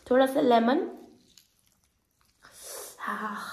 थोड़ा सा लेमन। हाँ,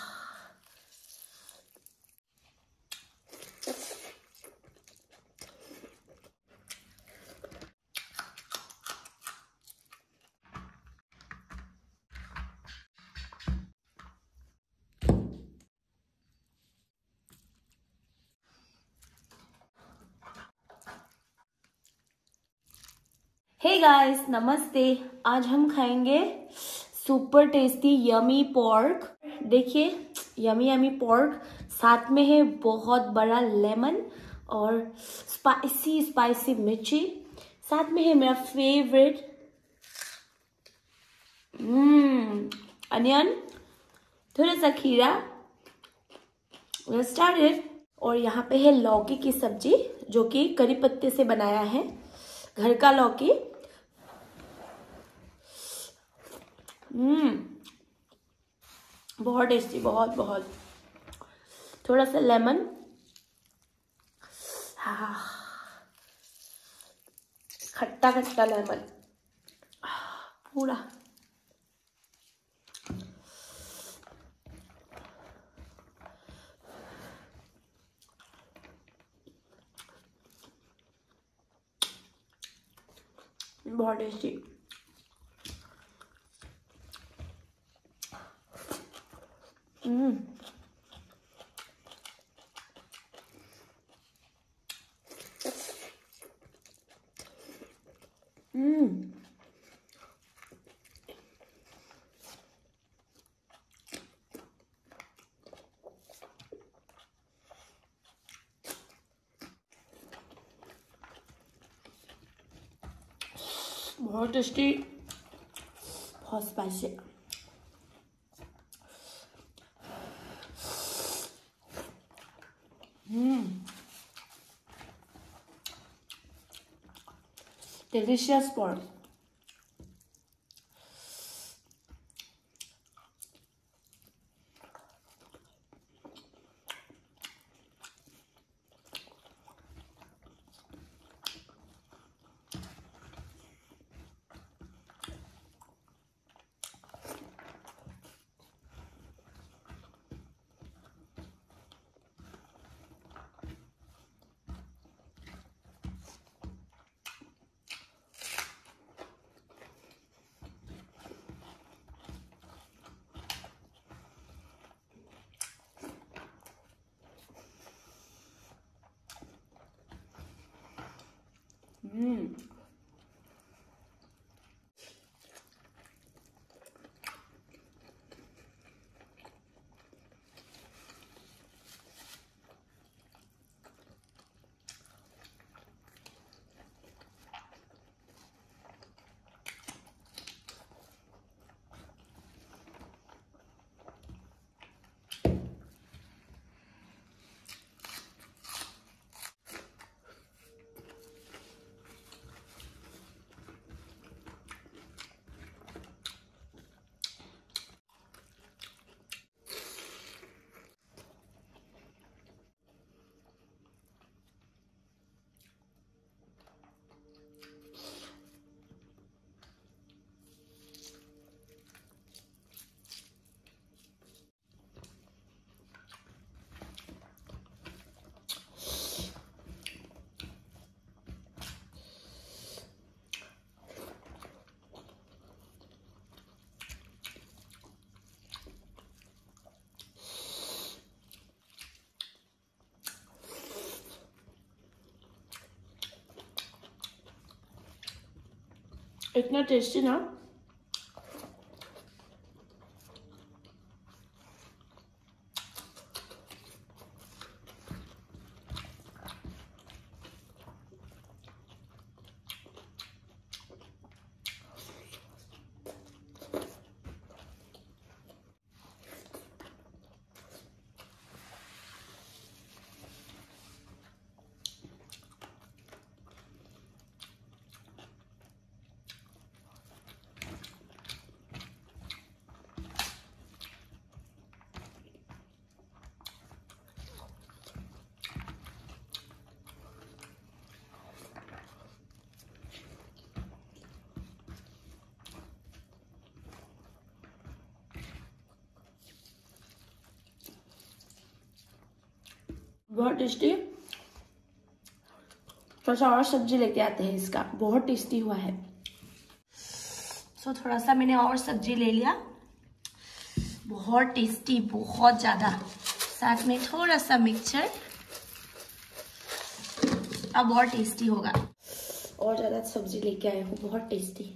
हे गाइस, नमस्ते। आज हम खाएंगे सुपर टेस्टी यमी पोर्क। देखिए, यमी यमी पोर्क, साथ में है बहुत बड़ा लेमन और स्पाइसी स्पाइसी मिर्ची, साथ में है मेरा फेवरेट अनियन, थोड़ा सा खीरा। स्टार्टेड। और यहाँ पे है लौकी की सब्जी, जो कि करी पत्ते से बनाया है, घर का लौकी। बहुत टेस्टी, बहुत बहुत। थोड़ा सा लेमन। हाँ, खट्टा खट्टा लेमन पूरा। बहुत टेस्टी। बहुत टेस्टी, बहुत स्पाइसी। Delicious pork. इतना टेस्टी ना। बहुत टेस्टी। थोड़ा सा और सब्जी लेके आते हैं इसका, बहुत टेस्टी हुआ है। सो थोड़ा सा मैंने और सब्जी ले लिया, बहुत टेस्टी, बहुत ज्यादा। साथ में थोड़ा सा मिक्सचर, अब और टेस्टी होगा। और ज्यादा सब्जी लेके आए हूँ, बहुत टेस्टी।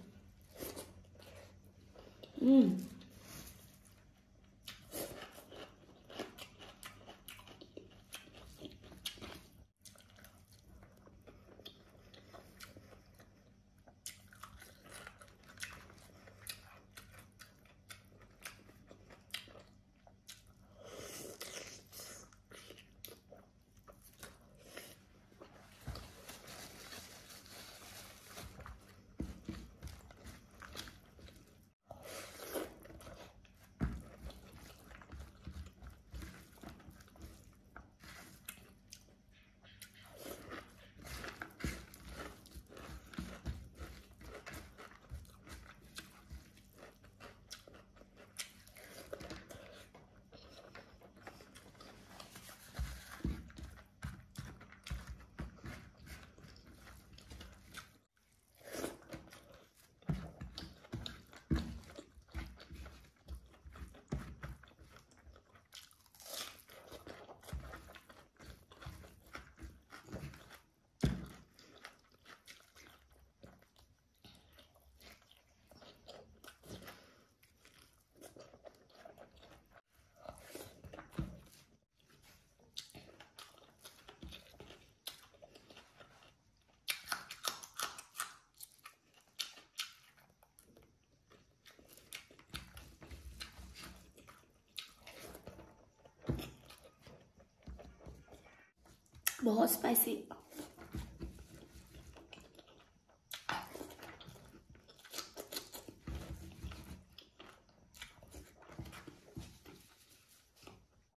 बहुत स्पाइसी।